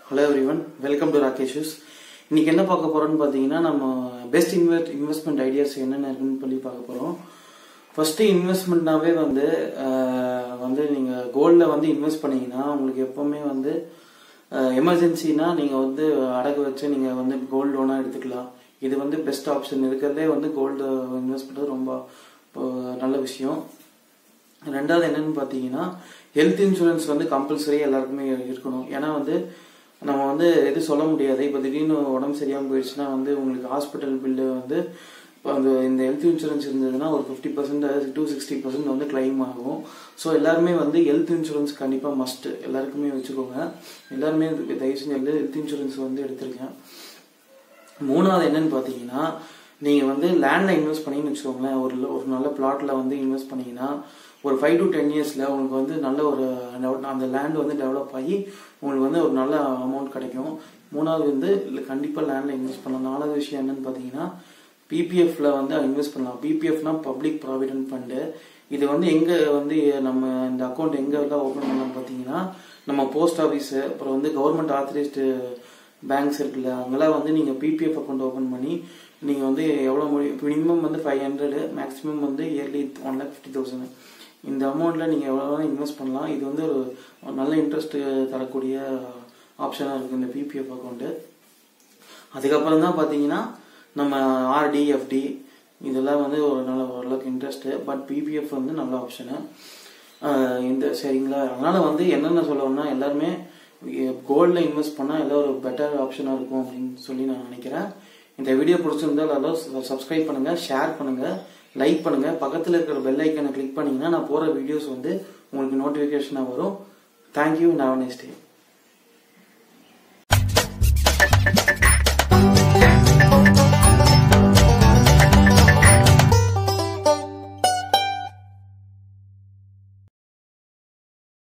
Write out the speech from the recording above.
Hello everyone, welcome to Rakesh's. இன்னைக்கு என்ன பார்க்க போறோம்னு பாத்தீங்கன்னா நம்ம பெஸ்ட் இன்வெஸ்ட்மென்ட் ஐடியாஸ் என்னென்ன இருக்குன்னு சொல்லி பார்க்க போறோம். ஃபர்ஸ்ட் இன்வெஸ்ட்மென்ட்னாவே வந்து நீங்க கோல்ட்ல வந்து இன்வெஸ்ட் பண்ணீங்கன்னா உங்களுக்கு எப்பவுமே வந்து எமர்ஜென்சினா நீங்க வந்து அடகு வச்சு நீங்க வந்து கோல்ட் லோனா எடுத்துக்கலாம். இது வந்து பெஸ்ட் ஆப்ஷன். இருக்கிறதே வந்து கோல்டு இன்வெஸ்ட் பண்றது ரொம்ப நல்ல விஷயம். ரெண்டாவது என்னன்னு பாத்தீங்கன்னா ஹெல்த் இன்சூரன்ஸ் வந்து கம்பல்சரி எல்லாருக்குமே இருக்கணும். ஏன்னா வந்து நம்ம வந்து எது சொல்ல முடியாது. இப்போ திடீர்னு உடம்பு சரியாம போயிடுச்சுன்னா வந்து உங்களுக்கு ஹாஸ்பிட்டல் பில்லு வந்து இந்த ஹெல்த் இன்சூரன்ஸ் இருந்ததுன்னா ஒரு 50% to 60% வந்து கிளைம் ஆகும். ஸோ எல்லாருமே வந்து ஹெல்த் இன்சூரன்ஸ் கண்டிப்பா மஸ்ட் எல்லாருக்குமே வச்சுக்கோங்க. எல்லாருமே தயவு செஞ்சு ஹெல்த் இன்சூரன்ஸ் வந்து எடுத்திருக்கேன். மூணாவது என்னன்னு பாத்தீங்கன்னா நீங்க வந்து லேண்ட்ல இன்வெஸ்ட் பண்ணீங்கன்னு வச்சுக்கோங்களேன். ஒரு நல்ல பிளாட்ல வந்து இன்வெஸ்ட் பண்ணீங்கன்னா ஒரு 5 to 10 yearsல உங்களுக்கு வந்து நல்ல ஒரு அந்த லேண்ட் வந்து டெவலப் ஆகி உங்களுக்கு வந்து ஒரு நல்ல அமௌண்ட் கிடைக்கும். மூணாவது வந்து கண்டிப்பா லேண்ட்ல இன்வெஸ்ட் பண்ணலாம். நாலாவது விஷயம் என்னன்னு பாத்தீங்கன்னா பிபிஎஃப்ல வந்து இன்வெஸ்ட் பண்ணலாம். பிபிஎஃப்னா பப்ளிக் ப்ராவிடென்ட் ஃபண்டு. இது வந்து எங்க வந்து நம்ம இந்த அக்கௌண்ட் எங்க எல்லாம் ஓபன் பண்ணலாம் பாத்தீங்கன்னா நம்ம போஸ்ட் ஆபீஸ், அப்புறம் வந்து கவர்மெண்ட் ஆத்தரைஸ்டு பேங்க்ஸ் இருக்குல்ல, அங்கெல்லாம் வந்து நீங்க பிபிஎஃப் அக்கௌண்ட் ஓபன் பண்ணி நீங்க வந்து எவ்வளவு மினிமம் வந்து 500, மேக்ஸிமம் வந்து இயர்லி 1,50,000 இந்த அமௌண்ட்ல நீங்க எவ்வளவு இன்வெஸ்ட் பண்ணலாம். இது வந்து ஒரு நல்ல இன்ட்ரெஸ்ட் தரக்கூடிய ஆப்ஷனா இருக்கு இந்த பிபிஎஃப் அக்கௌண்ட். அதுக்கப்புறம் தான் பாத்தீங்கன்னா நம்ம ஆர்டி, எஃப்டி இதெல்லாம் வந்து ஒரு நல்ல ஓரளவுக்கு இன்ட்ரெஸ்ட். பட் பிபிஎஃப் வந்து நல்ல ஆப்ஷனு இந்த சரிங்களா. அதனால வந்து என்னென்ன சொல்லணும்னா எல்லாருமே கோல்ட்ல இன்வெஸ்ட் பண்ணா எல்லாம் ஒரு பெட்டர் ஆப்ஷனா இருக்கும் அப்படின்னு சொல்லி நான் நினைக்கிறேன். இந்த வீடியோ பிடிச்சிருந்தா எல்லாரும் சப்ஸ்கிரைப் பண்ணுங்க, ஷேர் பண்ணுங்க, லைக் பண்ணுங்க. பக்கத்துல இருக்கிற பெல் ஐக்கனை கிளிக் பண்ணீங்கன்னா நான் போற வீடியோஸ் வந்து உங்களுக்கு நோட்டிபிகேஷனா வரும். Thank you. Have a nice day.